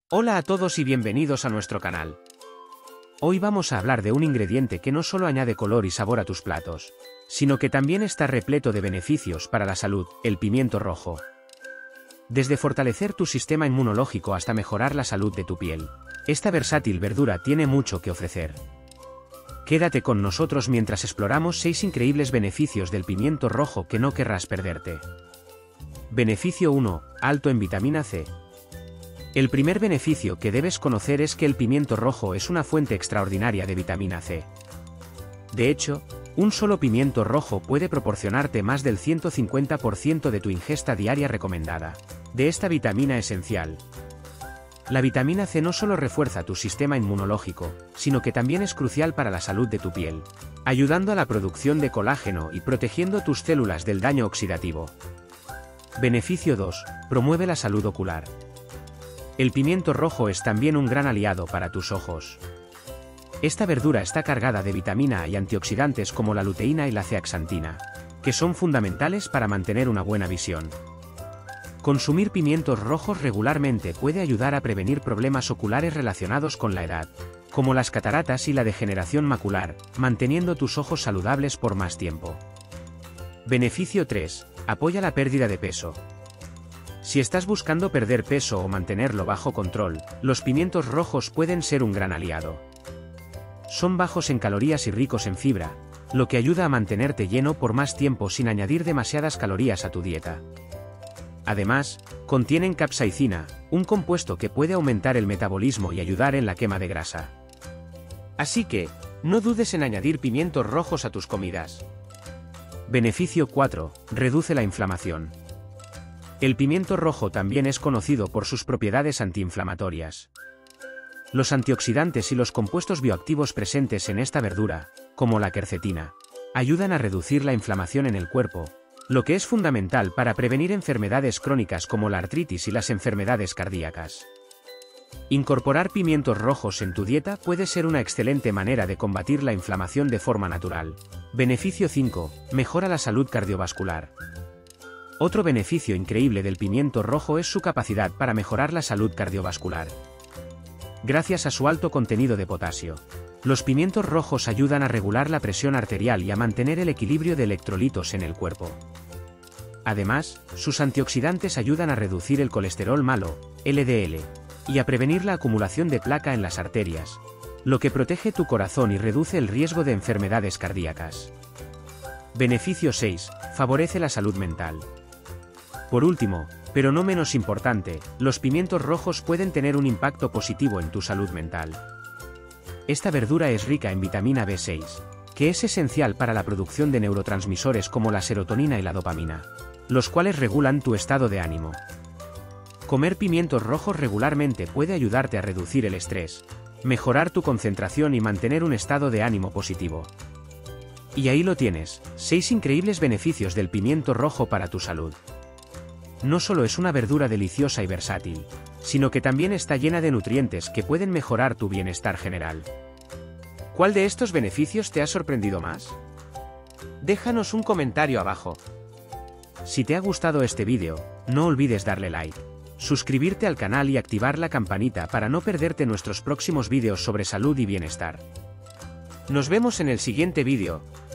Hola a todos y bienvenidos a nuestro canal. Hoy vamos a hablar de un ingrediente que no solo añade color y sabor a tus platos, sino que también está repleto de beneficios para la salud, el pimiento rojo. Desde fortalecer tu sistema inmunológico hasta mejorar la salud de tu piel, esta versátil verdura tiene mucho que ofrecer. Quédate con nosotros mientras exploramos 6 increíbles beneficios del pimiento rojo que no querrás perderte. Beneficio 1. Alto en vitamina C. El primer beneficio que debes conocer es que el pimiento rojo es una fuente extraordinaria de vitamina C. De hecho, un solo pimiento rojo puede proporcionarte más del 150% de tu ingesta diaria recomendada de esta vitamina esencial. La vitamina C no solo refuerza tu sistema inmunológico, sino que también es crucial para la salud de tu piel, ayudando a la producción de colágeno y protegiendo tus células del daño oxidativo. Beneficio 2. Promueve la salud ocular. El pimiento rojo es también un gran aliado para tus ojos. Esta verdura está cargada de vitamina A y antioxidantes como la luteína y la zeaxantina, que son fundamentales para mantener una buena visión. Consumir pimientos rojos regularmente puede ayudar a prevenir problemas oculares relacionados con la edad, como las cataratas y la degeneración macular, manteniendo tus ojos saludables por más tiempo. Beneficio 3. Apoya la pérdida de peso. Si estás buscando perder peso o mantenerlo bajo control, los pimientos rojos pueden ser un gran aliado. Son bajos en calorías y ricos en fibra, lo que ayuda a mantenerte lleno por más tiempo sin añadir demasiadas calorías a tu dieta. Además, contienen capsaicina, un compuesto que puede aumentar el metabolismo y ayudar en la quema de grasa. Así que, no dudes en añadir pimientos rojos a tus comidas. Beneficio 4. Reduce la inflamación. El pimiento rojo también es conocido por sus propiedades antiinflamatorias. Los antioxidantes y los compuestos bioactivos presentes en esta verdura, como la quercetina, ayudan a reducir la inflamación en el cuerpo, lo que es fundamental para prevenir enfermedades crónicas como la artritis y las enfermedades cardíacas. Incorporar pimientos rojos en tu dieta puede ser una excelente manera de combatir la inflamación de forma natural. Beneficio 5. Mejora la salud cardiovascular. Otro beneficio increíble del pimiento rojo es su capacidad para mejorar la salud cardiovascular. Gracias a su alto contenido de potasio, los pimientos rojos ayudan a regular la presión arterial y a mantener el equilibrio de electrolitos en el cuerpo. Además, sus antioxidantes ayudan a reducir el colesterol malo, LDL, y a prevenir la acumulación de placa en las arterias, lo que protege tu corazón y reduce el riesgo de enfermedades cardíacas. Beneficio 6. Favorece la salud mental. Por último, pero no menos importante, los pimientos rojos pueden tener un impacto positivo en tu salud mental. Esta verdura es rica en vitamina B6, que es esencial para la producción de neurotransmisores como la serotonina y la dopamina, los cuales regulan tu estado de ánimo. Comer pimientos rojos regularmente puede ayudarte a reducir el estrés, mejorar tu concentración y mantener un estado de ánimo positivo. Y ahí lo tienes, 6 increíbles beneficios del pimiento rojo para tu salud. No solo es una verdura deliciosa y versátil, sino que también está llena de nutrientes que pueden mejorar tu bienestar general. ¿Cuál de estos beneficios te ha sorprendido más? Déjanos un comentario abajo. Si te ha gustado este vídeo, no olvides darle like, suscribirte al canal y activar la campanita para no perderte nuestros próximos vídeos sobre salud y bienestar. Nos vemos en el siguiente vídeo.